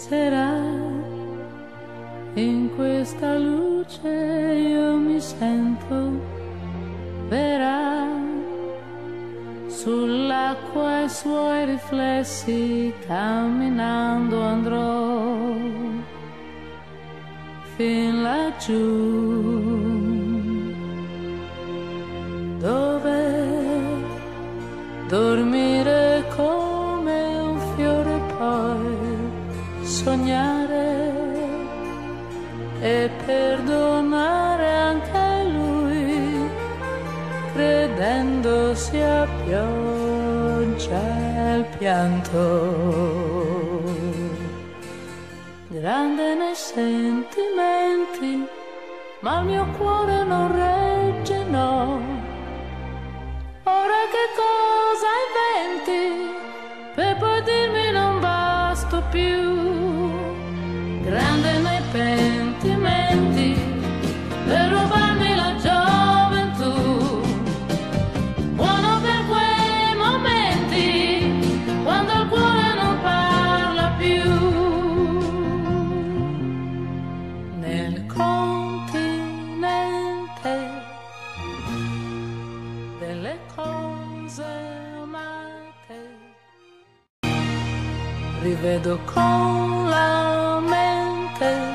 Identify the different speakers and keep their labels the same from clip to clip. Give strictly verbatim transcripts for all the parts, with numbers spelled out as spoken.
Speaker 1: sera in questa luce io mi sento vera, sull'acqua e i suoi riflessi camminando andrò fin laggiù, dove dormire come un fiore, poi sognare e perdonare anche lui, credendosi a pioggia il pianto, grande nei sentimenti, ma il mio cuore non regge, no. Ora che cosa inventi per poi dirmi non basto più, grande nei pentimenti per rubarmi la gioventù, buono per quei momenti quando il cuore non parla più. Nel continente delle cose amate rivedo con la mente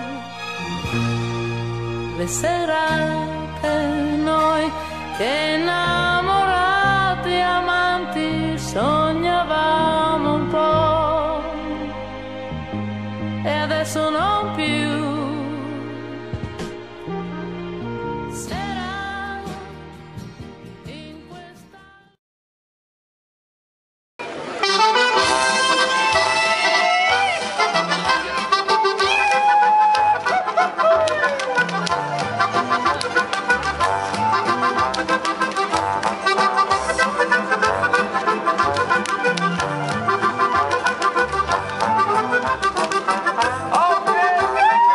Speaker 1: le serate, noi che innamorati amanti sognavamo un po', e adesso non più. Sera in questa
Speaker 2: Okay.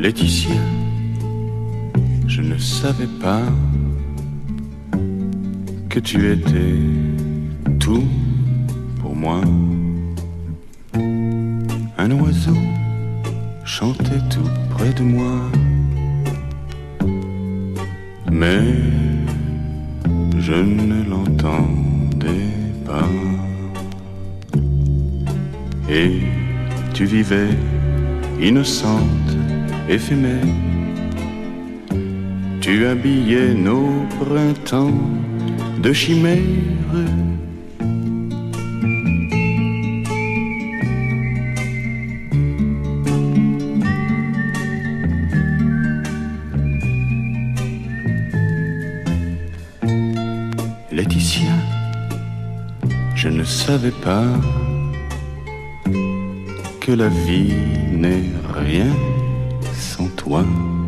Speaker 2: Laetitia, je ne savais pas que tu étais tout pour moi. Un oiseau chantait tout près de moi, mais je ne l'entendais pas. Et tu vivais innocente, éphémère. Tu habillais nos printemps de chimères. Laetitia, je ne savais pas que la vie n'est rien sans toi.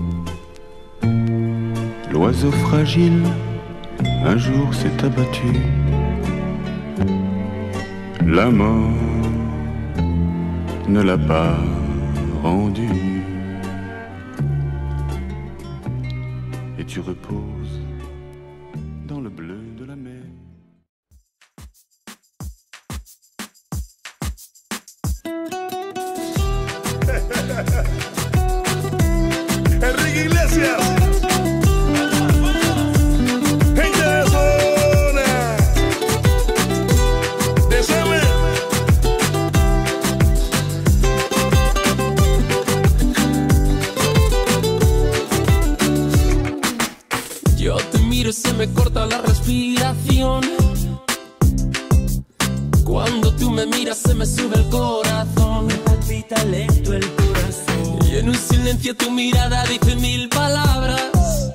Speaker 2: L'oiseau fragile un jour s'est abattu. La mort ne l'a pas rendu. Et tu reposes dans le bleu de la mer.
Speaker 3: Enrique Iglesias, gente de zona, de Samuel.
Speaker 4: Yo te miro y se me corta la respiración. Cuando tú me miras se me sube el corazón. Me palpita lento el corazón. Y en un silencio tu mirada dice mil palabras.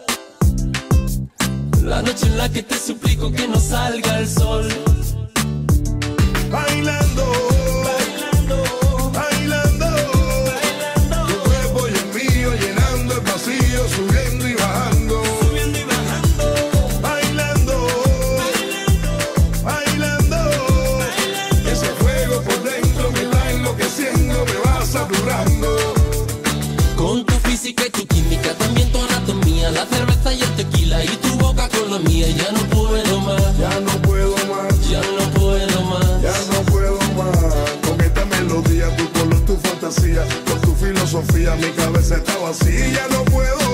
Speaker 4: La noche en la que te suplico que no salga el sol.
Speaker 3: Bailando, bailando, bailando, bailando. Tu cuerpo y el mío llenando el vacío, subiendo y bajando, subiendo y bajando. Bailando, bailando, bailando, bailando. Ese fuego por dentro me está enloqueciendo, me va saturando.
Speaker 4: Con tu física y tu química, también tu anatomía, la cerveza y el tequila y tu boca con la mía. Ya no puedo más,
Speaker 3: Ya no puedo más,
Speaker 4: ya no puedo más.
Speaker 3: ya no puedo más. Con esta melodía, tu color, tu fantasía, con tu filosofía, mi cabeza está vacía. Ya no puedo